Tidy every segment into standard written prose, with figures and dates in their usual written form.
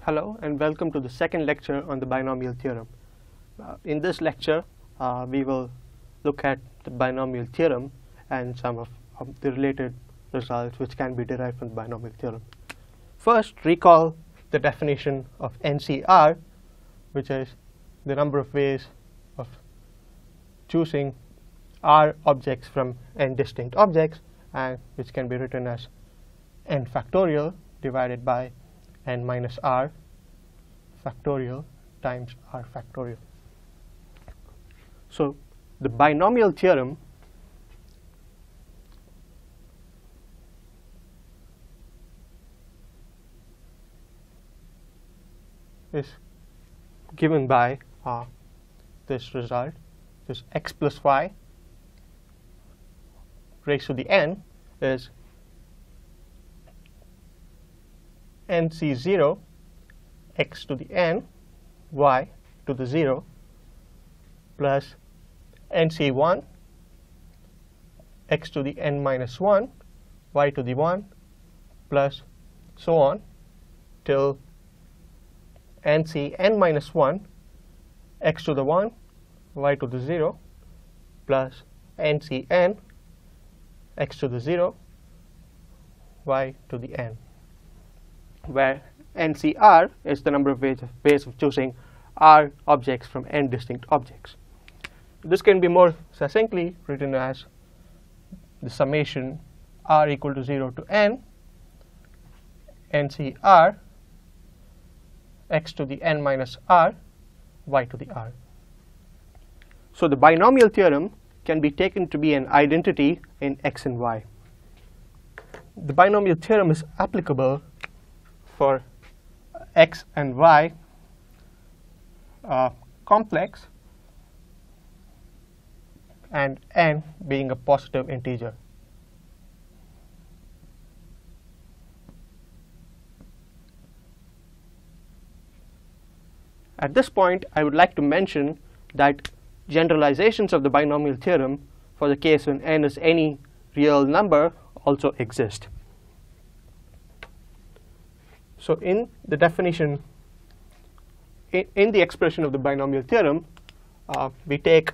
Hello and welcome to the second lecture on the binomial theorem. In this lecture, we will look at the binomial theorem and some of the related results which can be derived from the binomial theorem. First, recall the definition of NCR, which is the number of ways of choosing R objects from n distinct objects, and which can be written as n factorial divided by n minus r factorial times r factorial. So the binomial theorem is given by this result, this x plus y raised to the n is nc0 x to the n y to the 0 plus nc1 x to the n minus 1 y to the 1 plus so on till nc n minus 1 x to the 1 y to the 0 plus nc n x to the 0 y to the n, where NCR is the number of ways of choosing R objects from n distinct objects. This can be more succinctly written as the summation R equal to 0 to n NCR x to the n minus r y to the r. So the binomial theorem can be taken to be an identity in x and y. The binomial theorem is applicable for x and y complex and n being a positive integer. At this point, I would like to mention that generalizations of the binomial theorem for the case when n is any real number also exist. So in the definition, in the expression of the binomial theorem, we take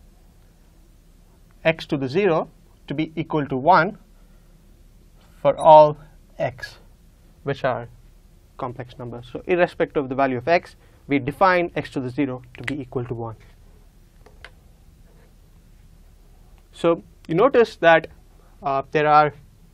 x to the 0 to be equal to 1 for all x which are complex numbers. So irrespective of the value of x, we define x to the 0 to be equal to 1. So you notice that there are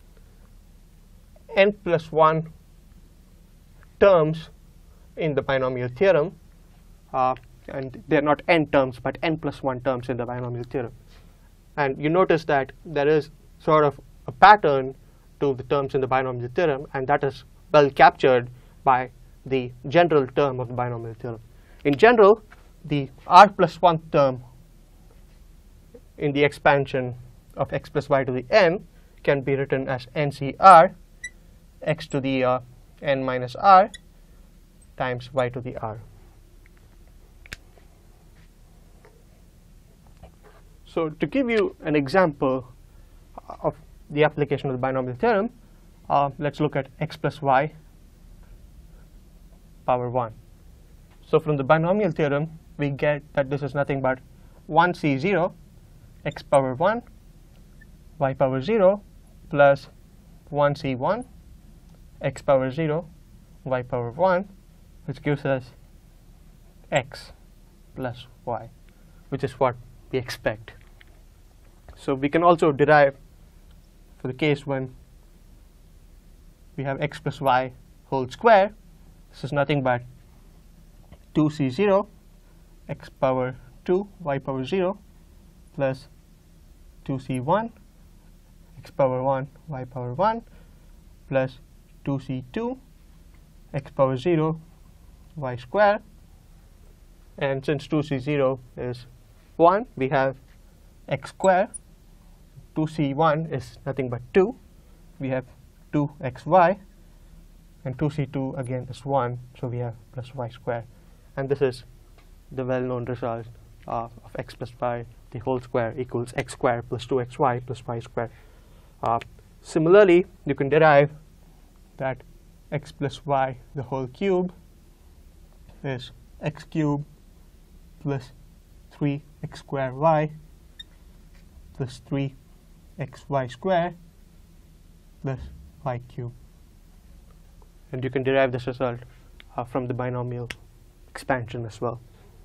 n plus 1 terms in the binomial theorem, and they are not n terms but n plus 1 terms in the binomial theorem. And you notice that there is sort of a pattern to the terms in the binomial theorem, and that is well captured by the general term of the binomial theorem. In general, the r plus 1 term in the expansion of x plus y to the n can be written as NCR x to the n minus r times y to the r. So to give you an example of the application of the binomial theorem, let's look at x plus y power 1. So from the binomial theorem, we get that this is nothing but 1c0 x power 1 y power 0 plus 1c1 x power 0 y power 1, which gives us x plus y, which is what we expect. So we can also derive for the case when we have x plus y whole square. This is nothing but 2c0 x power 2 y power 0 plus 2c1 x power 1 y power 1 plus 2c2 x power 0 y square. And since 2c0 is 1, we have x square. 2c1 is nothing but 2. We have 2xy. And 2c2 again is 1, so we have plus y square. And this is the well-known result of x plus y, the whole square equals x square plus 2xy plus y square. Similarly, you can derive that x plus y the whole cube is x cubed plus 3x squared y plus 3xy squared plus y cubed. And you can derive this result from the binomial expansion as well.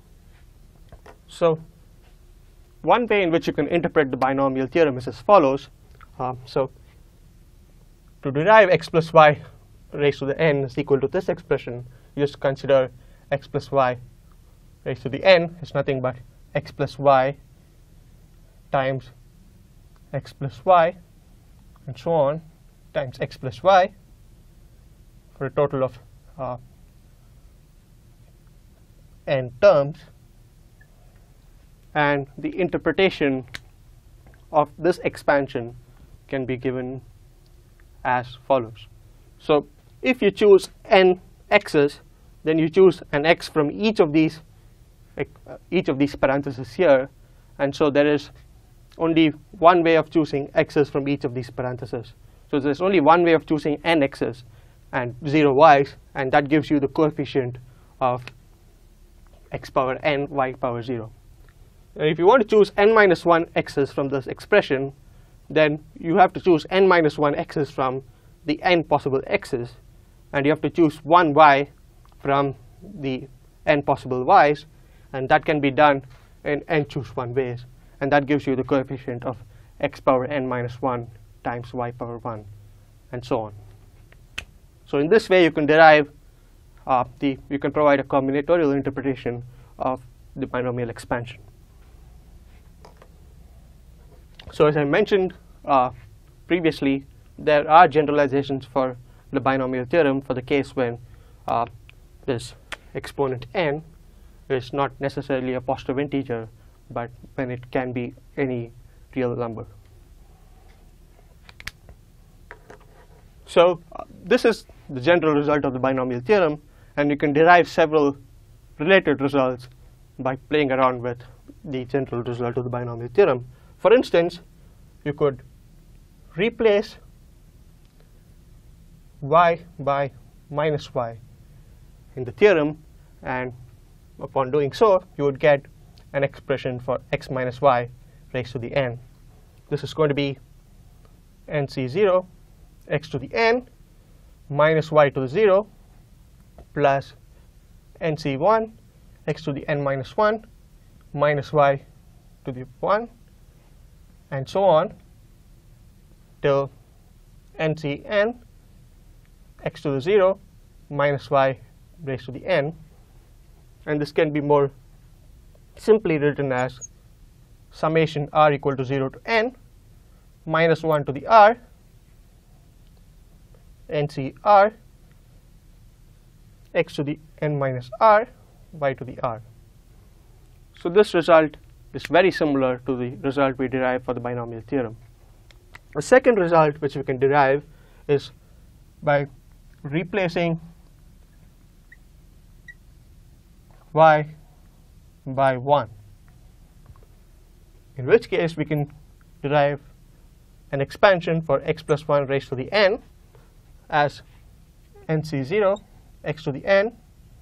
So one way in which you can interpret the binomial theorem is as follows. So to derive x plus y raised to the n is equal to this expression, you just consider x plus y raised to the n is nothing but x plus y times x plus y and so on times x plus y for a total of n terms. And the interpretation of this expansion can be given as follows. So if you choose n x's, then you choose an x from each of these parentheses here, and so there is only one way of choosing x's from each of these parentheses. So there's only one way of choosing n x's and 0 y's, and that gives you the coefficient of x power n y power 0. And if you want to choose n minus 1 x's from this expression, then you have to choose n minus 1 x's from the n possible x's, and you have to choose one y from the n possible y's, and that can be done in n choose 1 ways, and that gives you the coefficient of x power n minus 1 times y power 1, and so on. So in this way you can derive you can provide a combinatorial interpretation of the binomial expansion. So as I mentioned previously, there are generalizations for the binomial theorem for the case when this exponent n is not necessarily a positive integer, but when it can be any real number. So this is the general result of the binomial theorem, and you can derive several related results by playing around with the general result of the binomial theorem. For instance, you could replace y by minus y in the theorem, and upon doing so, you would get an expression for x minus y raised to the n. This is going to be nc0 x to the n minus y to the 0 plus nc1 x to the n minus 1 minus y to the 1, and so on till ncn x to the 0 minus y raised to the n. And this can be more simply written as summation r equal to 0 to n minus 1 to the r ncr x to the n minus r y to the r. So this result is very similar to the result we derived for the binomial theorem. The second result which we can derive is by replacing y by 1, in which case we can derive an expansion for x plus 1 raised to the n as nc0 x to the n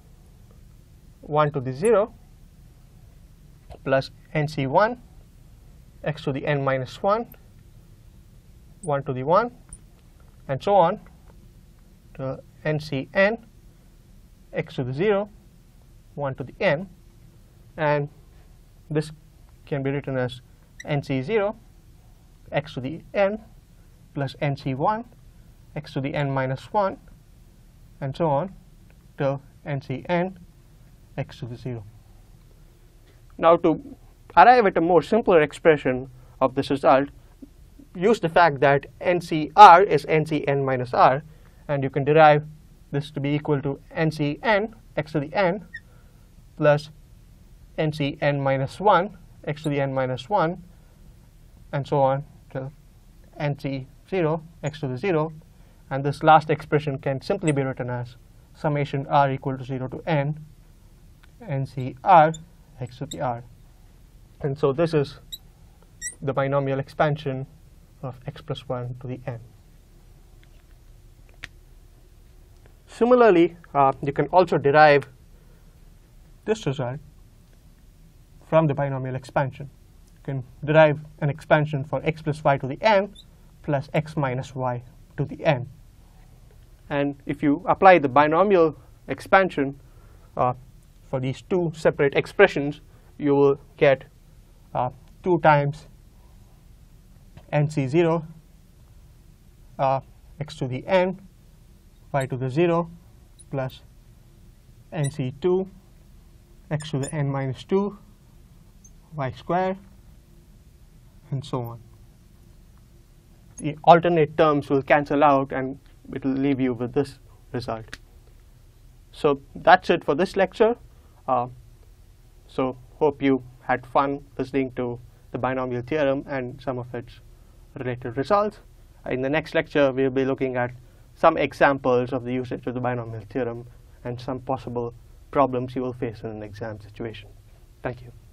1 to the 0 plus nc1 x to the n minus 1 1 to the 1, and so on to ncn x to the 0 1 to the n, and this can be written as nc0 x to the n plus nc1 x to the n minus 1, and so on till ncn x to the 0. Now to arrive at a more simpler expression of this result, use the fact that ncr is ncn minus r, and you can derive this to be equal to ncn x to the n plus ncn minus 1 x to the n minus 1, and so on till nc0 x to the 0, and this last expression can simply be written as summation r equal to 0 to n ncr x to the r. And so this is the binomial expansion of x plus 1 to the n. Similarly, you can also derive this result from the binomial expansion. You can derive an expansion for x plus y to the n plus x minus y to the n. And if you apply the binomial expansion for these two separate expressions, you will get 2 times nc0 x to the n y to the 0 plus nc2 x to the n minus 2 y square, and so on. The alternate terms will cancel out and it will leave you with this result. So that's it for this lecture. So hope you had fun listening to the binomial theorem and some of its related results. In the next lecture, we'll be looking at some examples of the usage of the binomial theorem and some possible problems you will face in an exam situation. Thank you.